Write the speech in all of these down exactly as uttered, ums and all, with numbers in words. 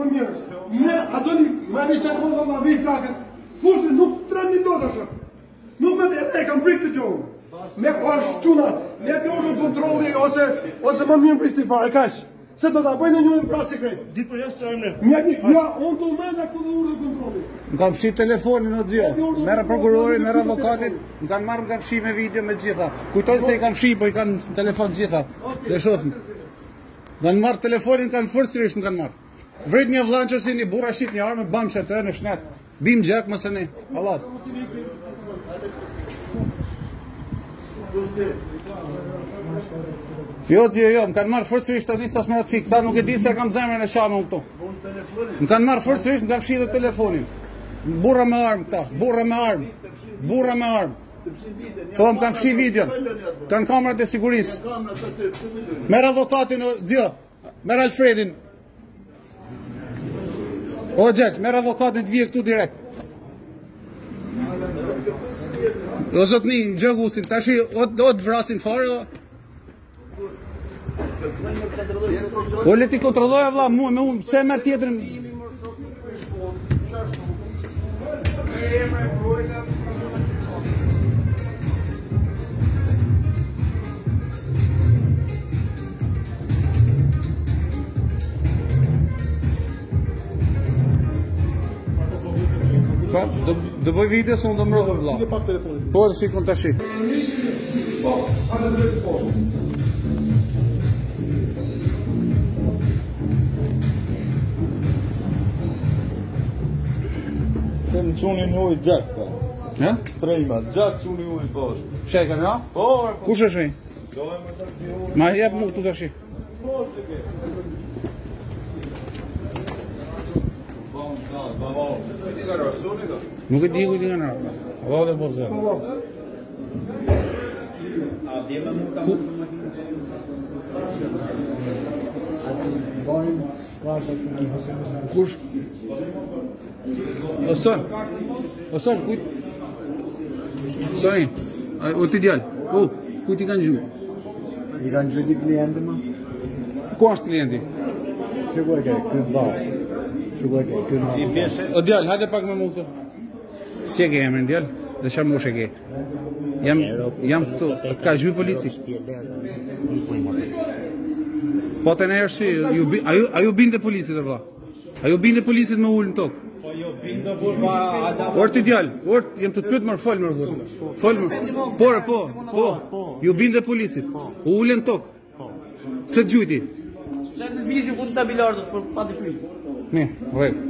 më mirë. Ne ato më ne çfarë mund ta vi flakët. Fusi nuk treni dot ashtu. Nuk më e kam prit të gjohën. Me pash çuna, me dorë kontrolli ose ose më mirë pristi fare kaq. Se do ta bëjnë një pra sekret. Di për jashtë sa ne. Ja, ja, unë do më nga këtu urë kontrolli. Më kanë fshi telefonin o xhio. Merr prokurorin, merr avokatin, më kanë marrë, më kanë fshi me video me gjitha. Kujtoj se i kanë fshi, po i kanë në telefon gjitha. Le shohim. Kanë marrë telefonin, kanë forcërisht më kanë marrë. Vret një vllaj që si një burra shit një armë bam çatë në shnet. Bim gjak mos e ne. Allah. Jo, jo, jo, më kanë marrë forcërisht të nisë asë më të fikë, ta nuk e di se kam zemrën e shamë unë këtu. Më kanë marrë forcërisht, më kanë fshi dhe telefonin. Burra me armë këta, burra me armë, burra me armë. Po, më kanë fshi videon, kanë kamerat e sigurisë. Merë avokatin, zjo, merë Alfredin. O, Gjeq, merë avokatin të vje këtu direkt. O, zotni, gjëgusin, ta shi, o të vrasin fare, o. O le ti kontrolloja vlla mua me unë, pse merr tjetrin? Pa, do do bëj video se unë do mbrojë vlla. Po, do shikon tash. Po, a do të po. Se në qunin ujë gjak, pa. Ja? Trejma, gjak qunin ujë poshtë. Çe kanë, ja? Po, kush është ai? Ma jep mu këtu tash. Nuk e di ku ti kanë ardhur. Allah dhe po zë. A dhe më mund ta Kush? Oson. Oson, ku? Soni. O ti djal. U, ku ti kanë gjuar? I kanë gjuar klientë më? Ku është klienti? Shikoj ke ky vllaj. Shikoj ke ky vllaj. O djal, hajde pak më mund të. Si e ke emrin djal? Dhe çfarë moshë e ke? Jam jam këtu, të ka gjuar polici. Po të nërë shi, a ju binde policit e vla? A ju binde policit me ullë në tokë? Po jo binde burba adam. Orë të djallë, orë, jem të të pytë mërë, folë mërë burba. Folë mërë, por, po, po, ju binde policit, u ullë në tokë. Se të gjujti? Se në vizju ku të tabilardës, për pa të fritë. Ne, rejtë.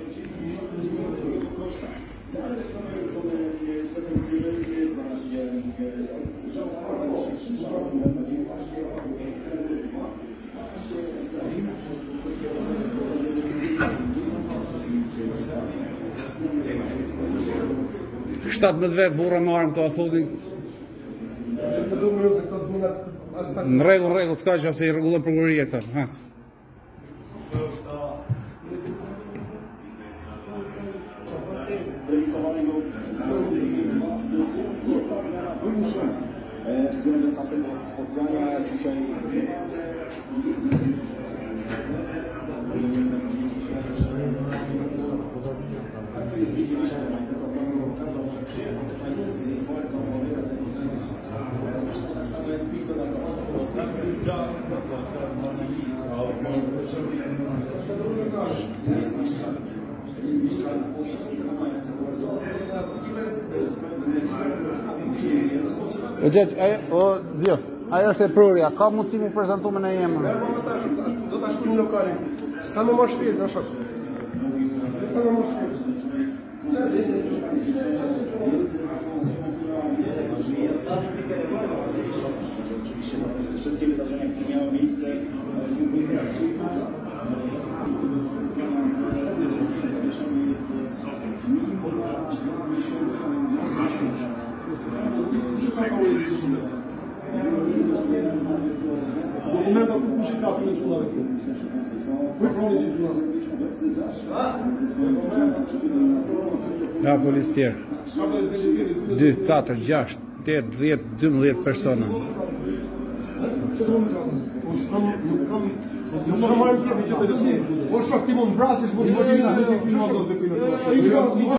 shtatëmbëdhjetë vetë burra me armë të a thotin. Në rregull, në rregull, s'ka që se i rregullon prokuroria këta. Względem tamtego spotkania dzisiaj O Gjeq, o Zio, ajo është e prurja, ka mundësi mu prezentu me në jemë? Do të shkru në lokalin, s'ka më marrë shpirë, në shakë. S'ka më marrë shpirë. Wszystkie wydarzenia, które miały miejsce w ubiegłym roku. Zawieszony jest mimo dwa miesiące Dokumenta të kushikatu në qulave kjo. Kërkroni që qulave. Nga polis tjerë. dy, katër, gjashtë, tetë, dhjetë, dymbëdhjetë persona. Unë s'kam, nuk kam, nuk kam marrë tjetë që të të të. O shok ti më mbrasësh, më të më gjitha.